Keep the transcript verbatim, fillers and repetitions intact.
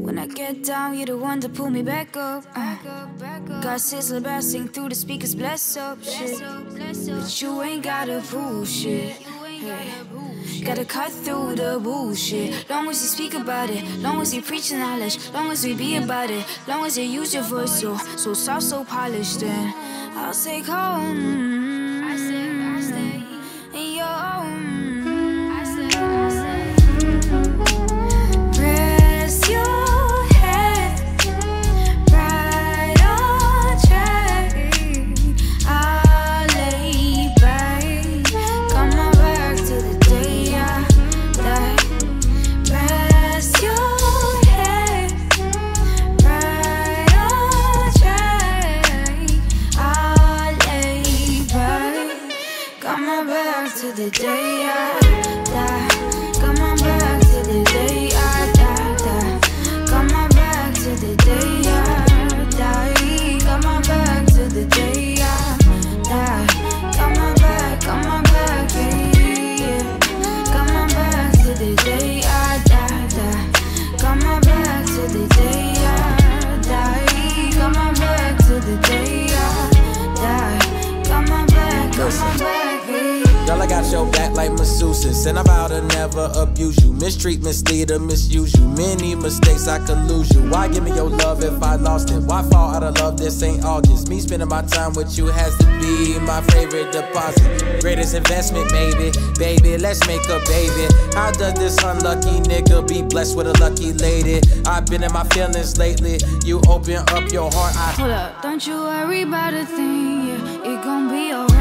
When I get down, you're the one to pull me back up. uh. Got Sizzler blasting through the speakers, bless up shit. But you ain't gotta bullshit. Hey. Gotta cut through the bullshit. Long as you speak about it, long as you preach knowledge, long as we be about it, long as you use your voice so so soft, so polished, then I'll say home. I say, I say, in your own. I say, I say. Rest your head right on track. I'll lay back, come on back to the day I die. Rest your head right on track. I'll lay back, come on back to the day I die. Come on back to the day I die, die. Come on back to the day I die. Come on back to the day I die. Come on back, come on back, yeah, yeah. Come on back to the day I die, die. Come on back to the day I die. Come on back to the day I die. Come on back, come on back, yeah. Girl, I got your back like masseuses, and I vow to never abuse you. Mistreat, mislead, or misuse you. Many mistakes, I could lose you. Why give me your love if I lost it? Why fall out of love this ain't August? Me spending my time with you has to be my favorite deposit. Greatest investment, maybe. Baby, let's make a baby. How does this unlucky nigga be blessed with a lucky lady? I've been in my feelings lately. You open up your heart, I... Hold up, don't you worry about a thing, yeah. It gon' be alright.